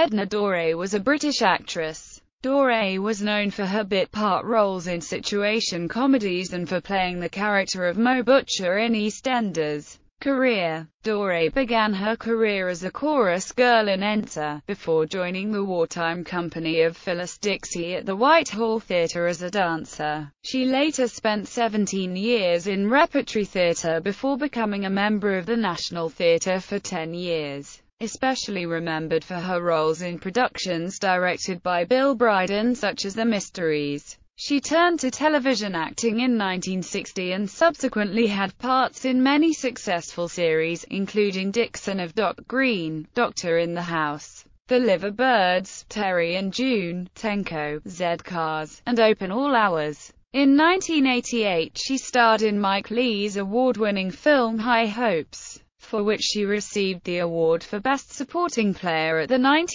Edna Doré was a British actress. Doré was known for her bit part roles in situation comedies and for playing the character of Mo Butcher in EastEnders. Career. Doré began her career as a chorus girl in Enter, before joining the wartime company of Phyllis Dixie at the Whitehall Theatre as a dancer. She later spent 17 years in repertory theatre before becoming a member of the National Theatre for 10 years. Especially remembered for her roles in productions directed by Bill Bryden such as The Mysteries. She turned to television acting in 1960 and subsequently had parts in many successful series, including Dixon of Dock Green, Doctor in the House, The Liver Birds, Terry and June, Tenko, Z-Cars, and Open All Hours. In 1988 she starred in Mike Leigh's award-winning film High Hopes, for which she received the award for Best Supporting Player at the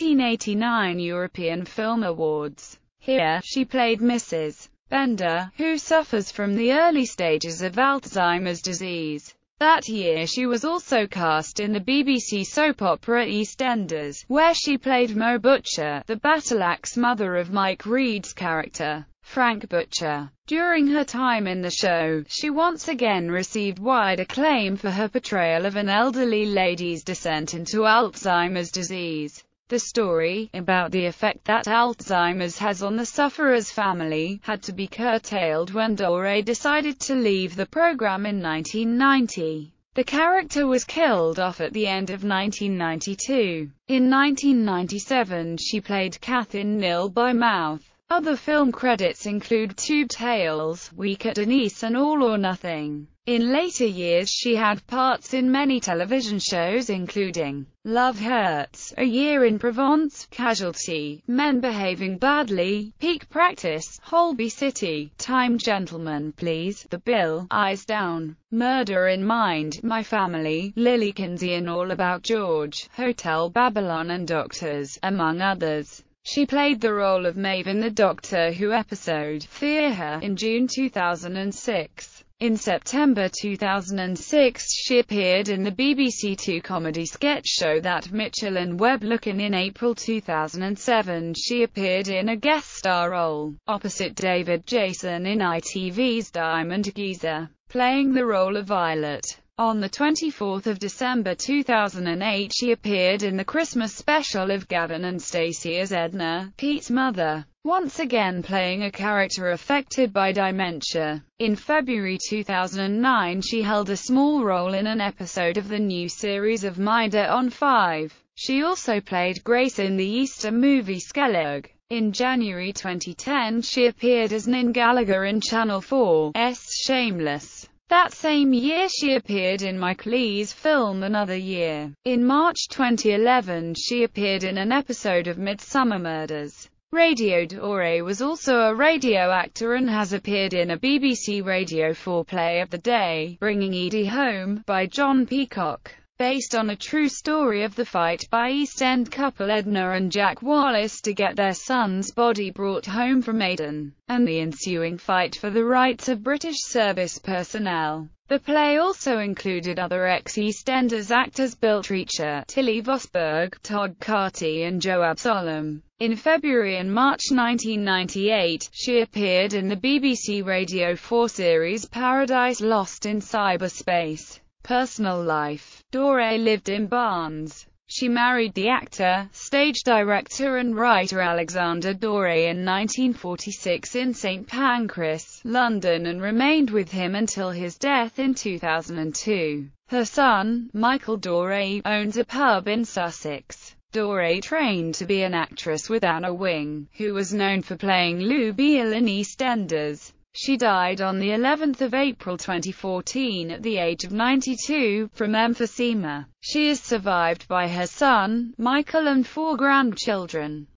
1989 European Film Awards. Here, she played Mrs. Bender, who suffers from the early stages of Alzheimer's disease. That year she was also cast in the BBC soap opera EastEnders, where she played Mo Butcher, the battle-axe mother of Mike Reed's character, Frank Butcher. During her time in the show, she once again received wide acclaim for her portrayal of an elderly lady's descent into Alzheimer's disease. The story, about the effect that Alzheimer's has on the sufferer's family, had to be curtailed when Doré decided to leave the program in 1990. The character was killed off at the end of 1992. In 1997 she played Kath in Nil by Mouth. Other film credits include Tube Tales, Week at Denise and All or Nothing. In later years she had parts in many television shows including Love Hurts, A Year in Provence, Casualty, Men Behaving Badly, Peak Practice, Holby City, Time Gentlemen Please, The Bill, Eyes Down, Murder in Mind, My Family, Lily Kinsey and All About George, Hotel Babylon and Doctors, among others. She played the role of Maeve in the Doctor Who episode, Fear Her, in June 2006. In September 2006 she appeared in the BBC Two comedy sketch show That Mitchell and Webb Look In. In April 2007 she appeared in a guest star role, opposite David Jason in ITV's Diamond Geezer, playing the role of Violet. On 24 December 2008 she appeared in the Christmas special of Gavin and Stacey as Edna, Pete's mother, once again playing a character affected by dementia. In February 2009 she held a small role in an episode of the new series of Minder on 5. She also played Grace in the Easter movie Skellig. In January 2010 she appeared as Nin Gallagher in Channel 4's Shameless. That same year she appeared in Mike Leigh's film Another Year. In March 2011 she appeared in an episode of Midsummer Murders. Radio Doré was also a radio actor and has appeared in a BBC Radio 4 play of the day, Bringing Edie Home, by John Peacock, based on a true story of the fight by East End couple Edna and Jack Wallace to get their son's body brought home from Aden, and the ensuing fight for the rights of British service personnel. The play also included other ex-EastEnders actors Bill Treacher, Tilly Vosberg, Todd Carty and Joe Absalom. In February and March 1998, she appeared in the BBC Radio 4 series Paradise Lost in Cyberspace. Personal life. Doré lived in Barnes. She married the actor, stage director and writer Alexander Doré in 1946 in St Pancras, London and remained with him until his death in 2002. Her son, Michael Doré, owns a pub in Sussex. Doré trained to be an actress with Anna Wing, who was known for playing Lou Beale in EastEnders. She died on the 11th of April 2014 at the age of 92, from emphysema. She is survived by her son, Michael and 4 grandchildren.